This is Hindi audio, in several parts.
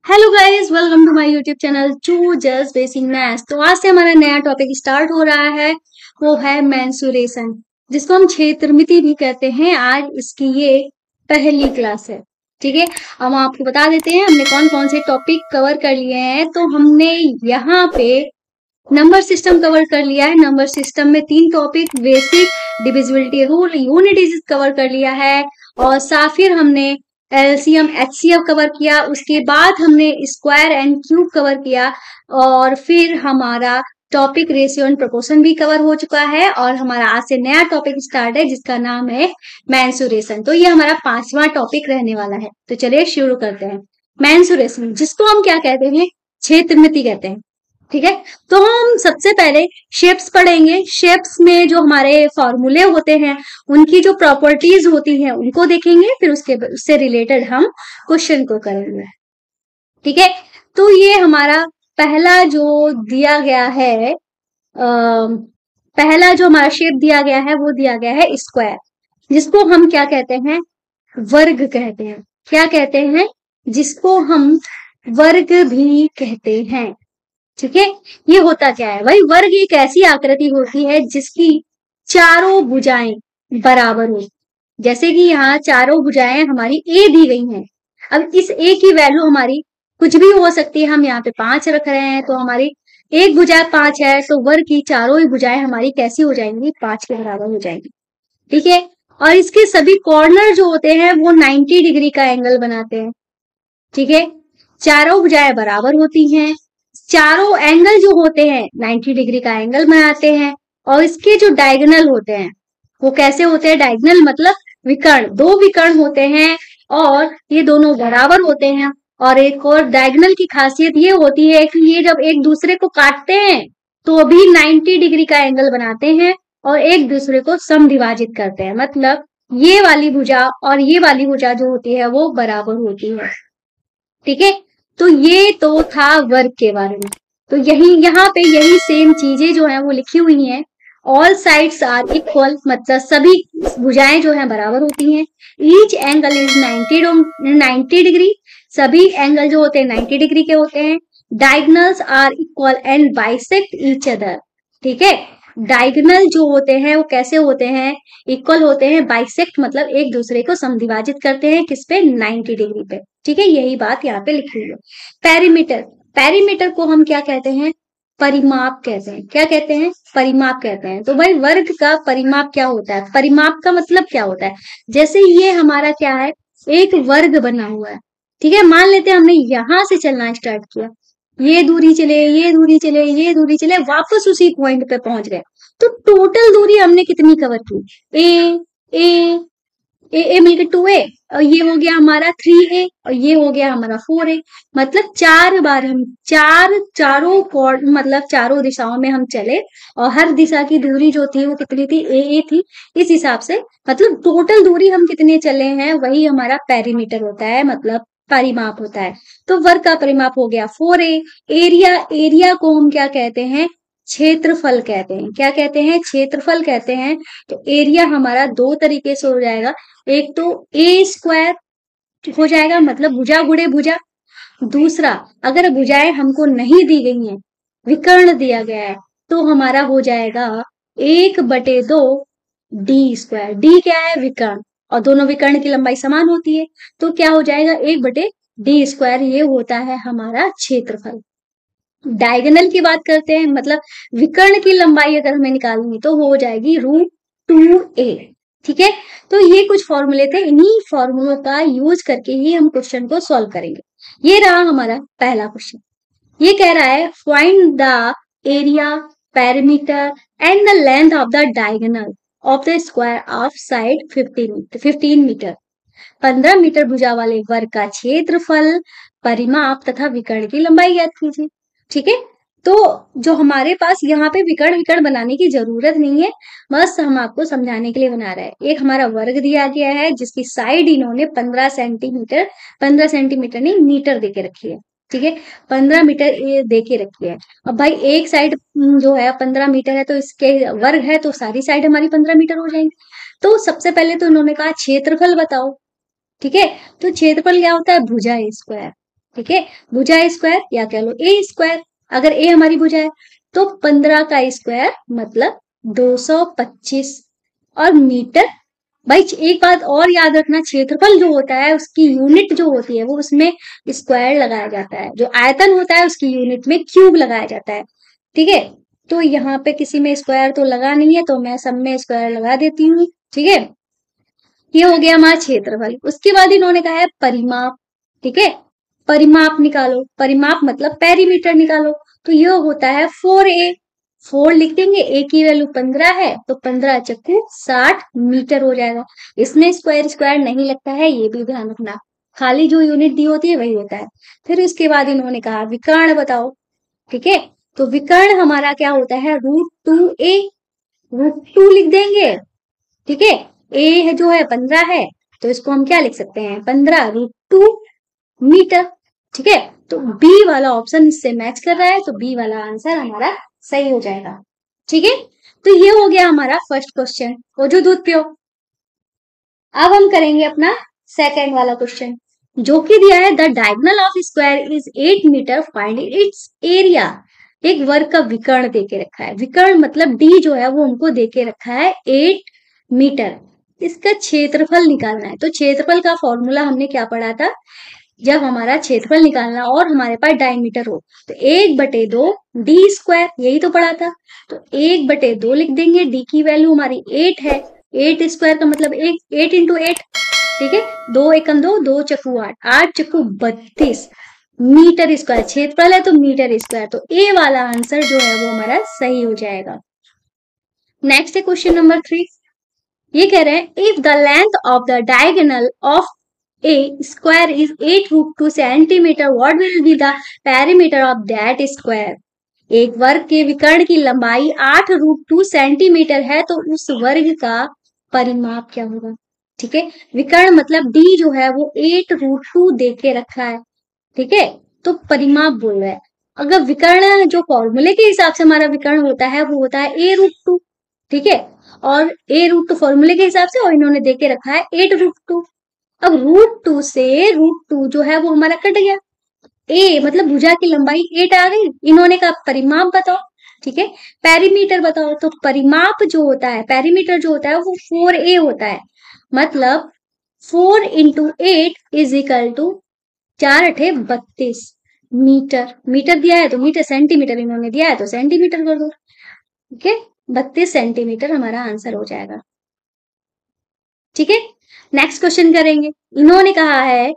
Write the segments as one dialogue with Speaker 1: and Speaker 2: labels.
Speaker 1: Hello guys, welcome to my YouTube channel to just basic maths. तो आज से हमारा नया टॉपिक स्टार्ट हो रहा है, वो है मेंसुरेशन, जिसको हम क्षेत्रमिति भी कहते हैं। आज इसकी ये पहली क्लास है। ठीक है, अब हम आपको बता देते हैं हमने कौन कौन से टॉपिक कवर कर लिए हैं। तो हमने यहाँ पे नंबर सिस्टम कवर कर लिया है। नंबर सिस्टम में 3 topic, basic, divisibility rule, unit digit cover कर लिया है। और फिर हमने एलसीएम एचसीएफ कवर किया। उसके बाद हमने स्क्वायर एंड क्यूब कवर किया। और फिर हमारा टॉपिक रेशियो एंड प्रोपोर्शन भी कवर हो चुका है। और हमारा आज से नया टॉपिक स्टार्ट है, जिसका नाम है मेंसुरेशन। तो ये हमारा 5वां टॉपिक रहने वाला है। तो चलिए शुरू करते हैं। मेंसुरेशन, जिसको हम क्या कहते हैं, क्षेत्रमिति कहते हैं। ठीक है, तो हम सबसे पहले शेप्स पढ़ेंगे। शेप्स में जो हमारे फॉर्मूले होते हैं, उनकी जो प्रॉपर्टीज होती हैं, उनको देखेंगे। फिर उससे रिलेटेड हम क्वेश्चन को करेंगे। ठीक है, तो ये हमारा पहला जो दिया गया है, पहला जो हमारा शेप दिया गया है, वो दिया गया है स्क्वायर, जिसको हम क्या कहते हैं, वर्ग कहते हैं। क्या कहते हैं, जिसको हम वर्ग भी कहते हैं। ठीक है, ये होता क्या है भाई, वर्ग एक ऐसी आकृति होती है जिसकी चारों भुजाएं बराबर हो। जैसे कि यहाँ चारों भुजाएं हमारी ए दी गई हैं। अब इस ए की वैल्यू हमारी कुछ भी हो सकती है। हम यहाँ पे 5 रख रहे हैं, तो हमारी एक भुजा 5 है, तो वर्ग की चारों ही भुजाएं हमारी कैसी हो जाएंगी, 5 के बराबर हो जाएंगी। ठीक है, और इसके सभी कॉर्नर जो होते हैं वो 90 डिग्री का एंगल बनाते हैं। ठीक है, चारों भुजाएं बराबर होती हैं, चारों एंगल जो होते हैं 90 डिग्री का एंगल बनाते हैं। और इसके जो डायगोनल होते हैं वो कैसे होते हैं, डायगोनल मतलब विकर्ण, 2 विकर्ण होते हैं और ये दोनों बराबर होते हैं। और एक और डायगोनल की खासियत ये होती है कि ये जब एक दूसरे को काटते हैं तो भी 90 डिग्री का एंगल बनाते हैं और एक दूसरे को समद्विभाजित करते हैं। मतलब ये वाली भुजा और ये वाली भुजा जो होती है वो बराबर होती है। ठीक है, तो ये तो था वर्ग के बारे में। तो यहाँ पे यही सेम चीजें जो है वो लिखी हुई हैं। ऑल साइड्स आर इक्वल, मतलब सभी भुजाएं जो है बराबर होती हैं। ईच एंगल इज 90 डिग्री, सभी एंगल जो होते हैं 90 डिग्री के होते हैं। Diagonals are equal and bisect each other. ठीक है, डायगोनल जो होते हैं वो कैसे होते हैं, इक्वल होते हैं। बाइसेक्ट मतलब एक दूसरे को समद्विभाजित करते हैं, किस पे, 90 डिग्री पे। ठीक है, यही बात यहाँ पे लिखी हुई है। पेरीमीटर, पेरीमीटर को हम क्या कहते हैं, परिमाप कहते हैं। क्या कहते हैं, परिमाप कहते हैं। तो भाई वर्ग का परिमाप क्या होता है, परिमाप का मतलब क्या होता है। जैसे ये हमारा क्या है, एक वर्ग बना हुआ है। ठीक है, मान लेते हैं हमने यहां से चलना स्टार्ट किया, ये दूरी चले, ये दूरी चले, ये दूरी चले, वापस उसी पॉइंट पे पहुंच गए। तो टोटल दूरी हमने कितनी कवर की, ए ए ए मिलकर 2a, और ये हो गया हमारा 3a, और ये हो गया हमारा 4a। मतलब 4 बार हम चारों कॉर्ड मतलब चारों दिशाओं में हम चले, और हर दिशा की दूरी जो थी वो कितनी थी, ए थी। इस हिसाब से मतलब टोटल दूरी हम कितने चले हैं, वही हमारा पेरीमीटर होता है, मतलब परिमाप होता है। तो वर्ग का परिमाप हो गया 4a। एरिया, एरिया को हम क्या कहते हैं, क्षेत्रफल कहते हैं। क्या कहते हैं, क्षेत्रफल कहते हैं। तो एरिया हमारा 2 तरीके से हो जाएगा। एक तो ए स्क्वायर हो जाएगा, मतलब भुजा गुणे भुजा। दूसरा, अगर भुजाएं हमको नहीं दी गई हैं, विकर्ण दिया गया है, तो हमारा हो जाएगा 1/2 डी स्क्वायर। डी क्या है, विकर्ण, और दोनों विकर्ण की लंबाई समान होती है, तो क्या हो जाएगा 1/d स्क्वायर। ये होता है हमारा क्षेत्रफल। डायगोनल की बात करते हैं, मतलब विकर्ण की लंबाई अगर हमें निकालनी तो हो जाएगी √2a। ठीक है, तो ये कुछ फॉर्मूले थे, इन्हीं फॉर्मूलों का यूज करके ही हम क्वेश्चन को सॉल्व करेंगे। ये रहा हमारा पहला क्वेश्चन। ये कह रहा है, find the area, perimeter and the length of the diagonal of the square of side 15 metre. 15 metre भुजा वाले वर्ग का क्षेत्रफल, परिमाप तथा विकर्ण की लंबाई ज्ञात कीजिए। ठीक है, तो जो हमारे पास यहाँ पे विकर्ण विकर्ण बनाने की जरूरत नहीं है, बस हम आपको समझाने के लिए बना रहे हैं। एक हमारा वर्ग दिया गया है जिसकी साइड इन्होंने 15 सेंटीमीटर, 15 सेंटीमीटर नहीं मीटर देके रखी है। ठीक है, 15 मीटर ये देके रखी है। अब भाई एक साइड जो है 15 मीटर है, तो इसके वर्ग है तो सारी साइड हमारी 15 मीटर हो जाएंगी। तो सबसे पहले तो उन्होंने कहा क्षेत्रफल बताओ। ठीक है, तो क्षेत्रफल क्या होता है, भुजा स्क्वायर। ठीक है, भुजा स्क्वायर या कह लो ए स्क्वायर। अगर ए हमारी भुजा है तो 15 का स्क्वायर मतलब 225। और मीटर, भाई एक बात और याद रखना, क्षेत्रफल जो होता है उसकी यूनिट जो होती है वो उसमें स्क्वायर लगाया जाता है, जो आयतन होता है उसकी यूनिट में क्यूब लगाया जाता है। ठीक है, तो यहाँ पे किसी में स्क्वायर तो लगा नहीं है तो मैं सब में स्क्वायर लगा देती हूँ। ठीक है, ये हो गया हमारा क्षेत्रफल। उसके बाद इन्होंने कहा है परिमाप। ठीक है, परिमाप निकालो, परिमाप मतलब पेरीमीटर निकालो। तो ये होता है 4a, 4 लिख देंगे, a की वैल्यू 15 है तो 15 चक्कू 60 मीटर हो जाएगा। इसमें स्क्वायर स्क्वायर नहीं लगता है, ये भी ध्यान रखना, खाली जो यूनिट दी होती है वही होता है। फिर उसके बाद इन्होंने कहा विकर्ण बताओ। ठीक है, तो विकर्ण हमारा क्या होता है, √2a, √2 लिख देंगे। ठीक है, ए जो है 15 है तो इसको हम क्या लिख सकते हैं, 15 √2 मीटर। ठीक है, तो बी वाला ऑप्शन इससे मैच कर रहा है, तो बी वाला आंसर हमारा सही हो जाएगा। ठीक है, तो ये हो गया हमारा फर्स्ट क्वेश्चन, वो जो दूध पियो। अब हम करेंगे अपना सेकेंड वाला क्वेश्चन, जो कि दिया है the diagonal of square is 8 metre, find its area. एक वर्ग का विकर्ण देके रखा है, विकर्ण मतलब डी जो है वो हमको देके रखा है 8 मीटर। इसका क्षेत्रफल निकालना है। तो क्षेत्रफल का फॉर्मूला हमने क्या पढ़ा था, जब हमारा क्षेत्रफल निकालना और हमारे पास डायमीटर हो तो 1/2 डी स्क्वायर, यही तो पढ़ा था। तो 1/2 लिख देंगे, डी की वैल्यू हमारी 8 है, 8 स्क्वायर का मतलब 8 इंटू 8। ठीक है, 2 एकम 2, 2 चक्कू 8, 8 चक्कू 32 मीटर स्क्वायर क्षेत्रफल है, तो मीटर स्क्वायर। तो ए वाला आंसर जो है वो हमारा सही हो जाएगा। नेक्स्ट है क्वेश्चन नंबर 3। ये कह रहे हैं if the length of the diagonal of a square is 8√2 centimetre, what will be the perimeter of that square. एक वर्ग के विकर्ण की लंबाई 8√2 सेंटीमीटर है तो उस वर्ग का परिमाप क्या होगा। ठीक है, विकर्ण मतलब डी जो है वो 8√2 दे के रखा है। ठीक है, तो परिमाप बोल रहा है। अगर विकर्ण जो फॉर्मूले के हिसाब से हमारा विकर्ण होता है वो होता है a√2। ठीक है, और a√2 फॉर्मूले के हिसाब से, और इन्होंने देके रखा है 8√2। अब √2 से √2 जो है वो हमारा कट गया, ए मतलब भुजा की लंबाई 8 आ गई। इन्होंने कहा परिमाप बताओ। ठीक है, पेरीमीटर बताओ। तो परिमाप जो होता है, पेरीमीटर जो होता है वो 4a होता है, मतलब 4 into 8 is equal to 4×8 = 32 metre. Metre दिया है तो मीटर, सेंटीमीटर इन्होंने दिया है तो सेंटीमीटर कर दो। ठीक है, 32 सेंटीमीटर हमारा आंसर हो जाएगा। ठीक है, नेक्स्ट क्वेश्चन करेंगे। इन्होंने कहा है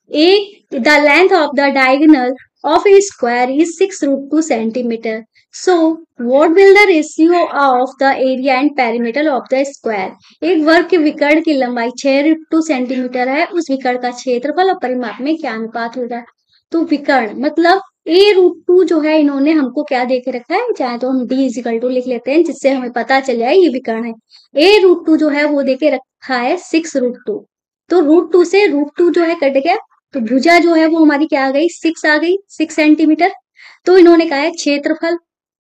Speaker 1: the length of the diagonal of a square is 6√2 centimetre, so what will the ratio of the area and perimeter of the square. एक वर्ग के विकर्ण की लंबाई 6√2 सेंटीमीटर है, उस विकर्ण का क्षेत्रफल और परिमाप में क्या अनुपात होगा। तो विकर्ण मतलब a√2 जो है इन्होंने हमको क्या दे के रखा है, चाहे तो हम d लिख लेते हैं जिससे हमें पता चल जाए ये विकर्ण है। a√2 जो है वो दे के रखा है 6√2, तो √2 से √2 जो है कट गया, तो भुजा जो है वो हमारी क्या आ गई, 6 आ गई, 6 सेंटीमीटर। तो इन्होंने कहा है क्षेत्रफल,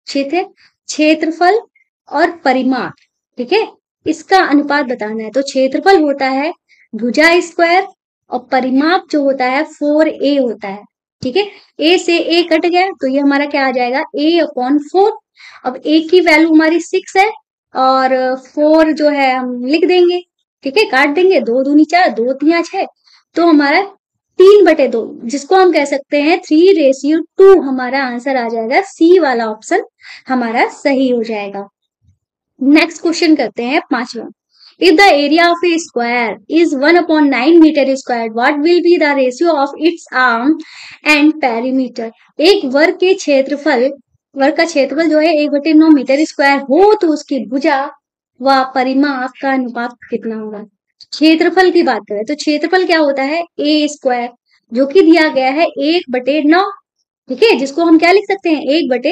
Speaker 1: क्षेत्रफल और परिमाप। ठीक है, इसका अनुपात बताना है। तो क्षेत्रफल होता है भुजा स्क्वायर और परिमाप जो होता है 4a होता है। ठीक है, a से a कट गया तो ये हमारा क्या आ जाएगा, a/4। अब a की वैल्यू हमारी 6 है और 4 जो है हम लिख देंगे। ठीक है, काट देंगे, 2 दूनी 4, 2 तिया 6, तो हमारा 3/2, जिसको हम कह सकते हैं 3:2 हमारा आंसर आ जाएगा। सी वाला ऑप्शन हमारा सही हो जाएगा। नेक्स्ट क्वेश्चन करते हैं 5वां। If the area of a square is 1/9 metre square, what will be the ratio of its arm and perimeter. एक वर्ग के क्षेत्रफल, वर्ग का क्षेत्रफल जो है 1/9 मीटर स्क्वायर हो तो उसकी भुजा व परिमाप का अनुपात कितना होगा। क्षेत्रफल की बात करें तो क्षेत्रफल क्या होता है, ए स्क्वायर, जो कि दिया गया है 1/9। ठीक है, जिसको हम क्या लिख सकते हैं,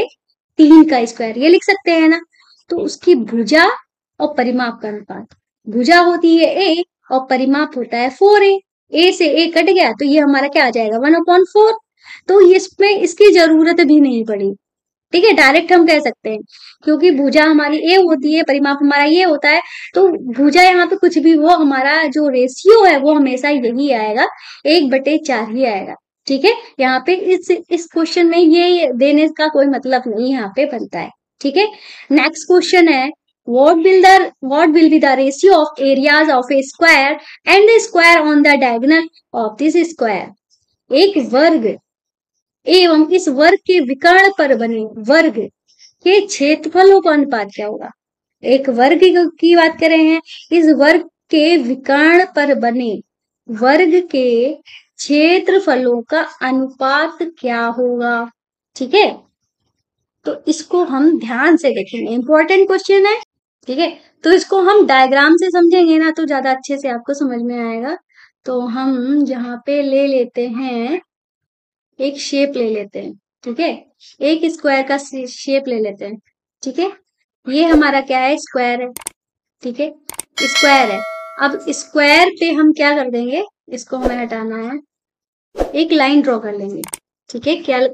Speaker 1: 1/3 का स्क्वायर, ये लिख सकते हैं ना। तो उसकी भुजा और परिमाप का अनुपात, भुजा होती है a और परिमाप होता है 4a। a से a कट गया तो ये हमारा क्या आ जाएगा, 1/4। तो इसमें इसकी जरूरत भी नहीं पड़ी। ठीक है, डायरेक्ट हम कह सकते हैं, क्योंकि भुजा हमारी a होती है, परिमाप हमारा ये होता है, तो भुजा यहाँ पे कुछ भी हो, हमारा जो रेशियो है वो हमेशा यही आएगा, 1/4 ही आएगा। ठीक है, यहाँ पे इस क्वेश्चन में ये देने का कोई मतलब नहीं यहाँ पे बनता है। ठीक है, नेक्स्ट क्वेश्चन है what will be the ratio of areas of a square and the square on the diagonal of this square। एक वर्ग एवं इस वर्ग के विकर्ण पर बने वर्ग के क्षेत्रफलों का अनुपात क्या होगा। एक वर्ग की बात कर रहे हैं, इस वर्ग के विकर्ण पर बने वर्ग के क्षेत्रफलों का अनुपात क्या होगा। ठीक है, तो इसको हम ध्यान से देखेंगे, इंपॉर्टेंट क्वेश्चन है। ठीक है, तो इसको हम डायग्राम से समझेंगे ना तो ज्यादा अच्छे से आपको समझ में आएगा। तो हम यहाँ पे ले लेते हैं, एक शेप ले लेते हैं। ठीक है, एक स्क्वायर का शेप ले लेते हैं। ठीक है, ये हमारा क्या है, स्क्वायर है। ठीक है, स्क्वायर है। अब स्क्वायर पे हम क्या कर देंगे, इसको हमें हटाना है, एक लाइन ड्रॉ कर लेंगे। ठीक है, क्या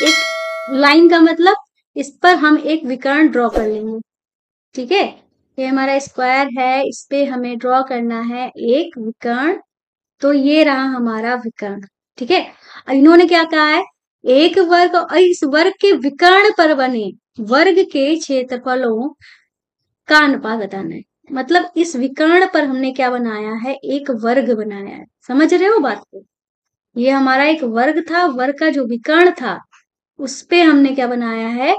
Speaker 1: एक लाइन का मतलब इस पर हम एक विकर्ण ड्रॉ कर लेंगे। ठीक है, ये हमारा स्क्वायर है, इस पे हमें ड्रॉ करना है एक विकर्ण। तो ये रहा हमारा विकर्ण। ठीक है, इन्होंने क्या कहा है, एक वर्ग और इस वर्ग के विकर्ण पर बने वर्ग के क्षेत्रफलों का अनुपात बताना है। मतलब इस विकर्ण पर हमने क्या बनाया है, एक वर्ग बनाया है। समझ रहे हो बात को, ये हमारा एक वर्ग था, वर्ग का जो विकर्ण था उस पे हमने क्या बनाया है,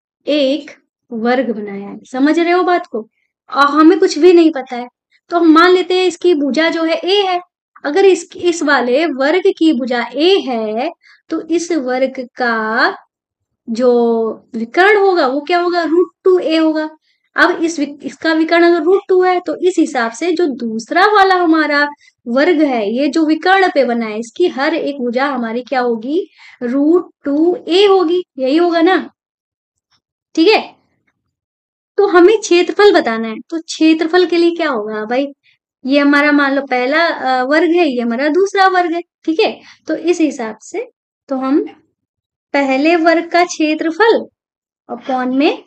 Speaker 1: एक वर्ग बनाया है। समझ रहे हो बात को, और हमें कुछ भी नहीं पता है तो हम मान लेते हैं इसकी भुजा जो है ए है। अगर इस वाले वर्ग की भुजा ए है तो इस वर्ग का जो विकर्ण होगा वो क्या होगा, √2a होगा। अब इसका विकर्ण अगर √2 है तो इस हिसाब से जो दूसरा वाला हमारा वर्ग है, ये जो विकर्ण पे बना है, इसकी हर एक भुजा हमारी क्या होगी, √2a होगी। यही होगा ना। ठीक है, तो हमें क्षेत्रफल बताना है, तो क्षेत्रफल के लिए क्या होगा भाई, ये हमारा मान लो पहला वर्ग है, ये हमारा दूसरा वर्ग है। ठीक है, तो इस हिसाब से तो हम पहले वर्ग का क्षेत्रफल अपॉन में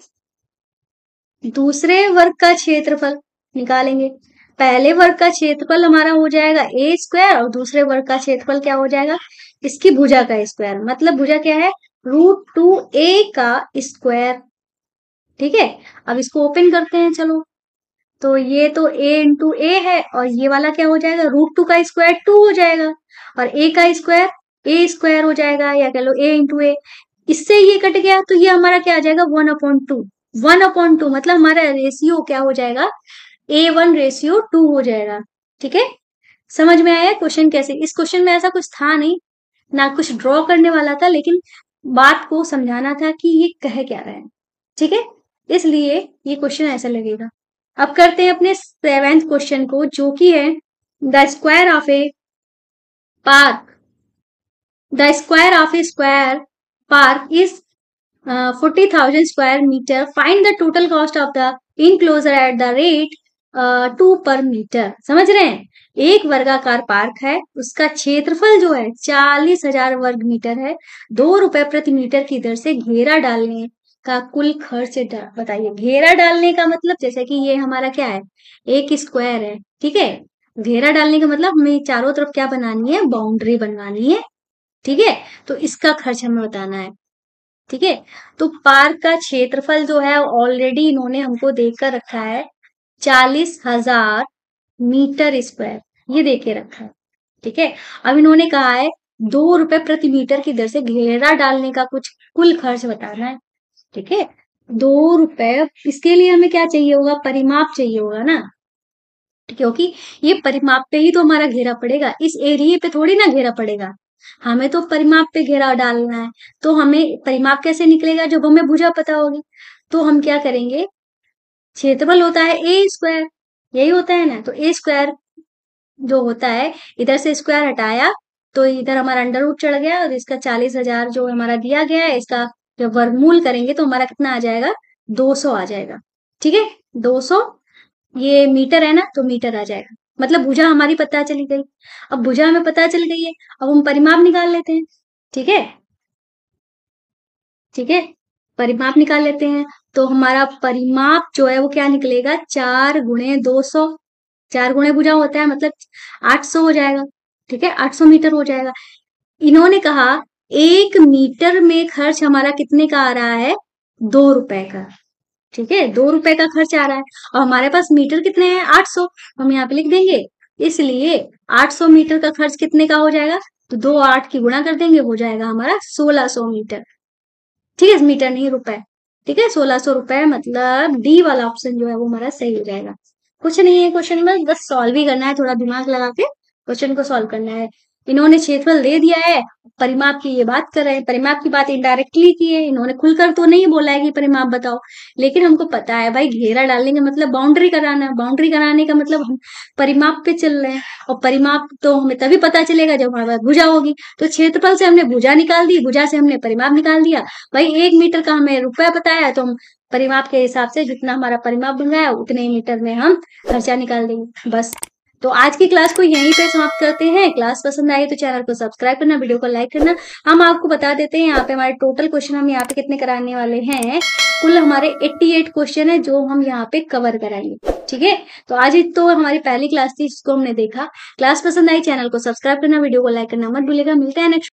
Speaker 1: दूसरे वर्ग का क्षेत्रफल निकालेंगे। पहले वर्ग का क्षेत्रफल हमारा हो जाएगा ए स्क्वायर और दूसरे वर्ग का क्षेत्रफल क्या हो जाएगा, इसकी भुजा का स्क्वायर। मतलब भुजा क्या है, √2a का स्क्वायर। ठीक है, अब इसको ओपन करते हैं, चलो। तो ये तो a इंटू ए है और ये वाला क्या हो जाएगा, √2 का स्क्वायर 2 हो जाएगा और a का स्क्वायर a स्क्वायर हो जाएगा, या कह लो a इंटू ए। इससे ये कट गया तो ये हमारा क्या आ जाएगा, 1/2। 1/2 मतलब हमारा रेशियो क्या हो जाएगा, A1:2 हो जाएगा। ठीक है, समझ में आया क्वेश्चन कैसे। इस क्वेश्चन में ऐसा कुछ था नहीं, ना कुछ ड्रॉ करने वाला था, लेकिन बात को समझाना था कि ये कह क्या रहे हैं। ठीक है, इसलिए ये क्वेश्चन ऐसा लगेगा। अब करते हैं अपने 7th क्वेश्चन को, जो कि है the square of a park. The square of a square park is 40,000 square metre. Find the total cost of the enclosure at the rate 2 per metre. समझ रहे हैं, एक वर्गाकार पार्क है, उसका क्षेत्रफल जो है 40,000 वर्ग मीटर है। 2 रुपए प्रति मीटर की दर से घेरा डालने का कुल खर्च बताइए। घेरा डालने का मतलब जैसे कि ये हमारा क्या है, एक स्क्वायर है। ठीक है, घेरा डालने का मतलब हमें चारों तरफ क्या बनानी है, बाउंड्री बनवानी है। ठीक है, तो इसका खर्च हमें बताना है। ठीक है, तो पार्क का क्षेत्रफल जो है ऑलरेडी इन्होंने हमको देकर रखा है 40,000 मीटर स्क्वायर, ये देके रखा है। ठीक है, अब इन्होंने कहा है 2 रुपए प्रति मीटर की दर से घेरा डालने का कुछ कुल खर्च बताना है। ठीक है, 2 रुपए, इसके लिए हमें क्या चाहिए होगा, परिमाप चाहिए होगा ना, क्योंकि ये परिमाप पे ही तो हमारा घेरा पड़ेगा, इस एरिया पे थोड़ी ना घेरा पड़ेगा। हमें तो परिमाप पे घेरा डालना है, तो हमें परिमाप कैसे निकलेगा, जब हमें भुजा पता होगी। तो हम क्या करेंगे, क्षेत्रफल होता है ए स्क्वायर, यही होता है ना। तो ए स्क्वायर जो होता है, इधर से स्क्वायर हटाया तो इधर हमारा अंडर रूट चढ़ गया और इसका 40,000 जो हमारा दिया गया है, इसका जब वर्गमूल करेंगे तो हमारा कितना आ जाएगा, 200 आ जाएगा। ठीक है, 200, ये मीटर है ना तो मीटर आ जाएगा। मतलब भुजा हमारी पता चली गई। अब भुजा हमें पता चल गई है, अब हम परिमाप निकाल लेते हैं। ठीक है, ठीक है, परिमाप निकाल लेते हैं। तो हमारा परिमाप जो है वो क्या निकलेगा, 4 × 200। 4 गुणे भुजा होता है मतलब 800 हो जाएगा। ठीक है, 800 मीटर हो जाएगा। इन्होंने कहा 1 मीटर में खर्च हमारा कितने का आ रहा है, 2 रुपए का। ठीक है, 2 रुपए का खर्च आ रहा है और हमारे पास मीटर कितने हैं, 800। हम यहाँ पे लिख देंगे, इसलिए 800 मीटर का खर्च कितने का हो जाएगा, तो 2 8 की गुणा कर देंगे, हो जाएगा हमारा 1600 मीटर। ठीक है, मीटर नहीं रुपए। ठीक है, 1600 रुपए, मतलब डी वाला ऑप्शन जो है वो हमारा सही हो जाएगा। कुछ नहीं है क्वेश्चन में, बस सॉल्व ही करना है, थोड़ा दिमाग लगा के क्वेश्चन को सॉल्व करना है। इन्होंने क्षेत्रफल दे दिया है, परिमाप की ये बात कर रहे हैं, परिमाप की बात इनडायरेक्टली की है, इन्होंने खुलकर तो नहीं बोला है कि परिमाप बताओ, लेकिन हमको पता है भाई घेरा डालने का मतलब बाउंड्री कराना, बाउंड्री कराने का मतलब हम परिमाप पे चल रहे हैं, और परिमाप तो हमें तभी पता चलेगा जब हमारे पास भुजा होगी। तो क्षेत्रफल से हमने भुजा निकाल दी, भुजा से हमने परिमाप निकाल दिया। भाई 1 मीटर का हमें रुपया बताया है, तो हम परिमाप के हिसाब से जितना हमारा परिमाप बन रहा है उतने ही मीटर में हम खर्चा निकाल देंगे, बस। तो आज की क्लास को यहीं पे समाप्त करते हैं। क्लास पसंद आई तो चैनल को सब्सक्राइब करना, वीडियो को लाइक करना। हम आपको बता देते हैं यहाँ पे हमारे टोटल क्वेश्चन हम यहाँ पे कितने कराने वाले हैं, कुल हमारे 88 क्वेश्चन है जो हम यहाँ पे कवर कराएंगे। ठीक है, तो आज ही तो हमारी पहली क्लास थी जिसको हमने देखा। क्लास पसंद आई, चैनल को सब्सक्राइब करना, वीडियो को लाइक करना मत भूलिएगा। मिलते हैं नेक्स्ट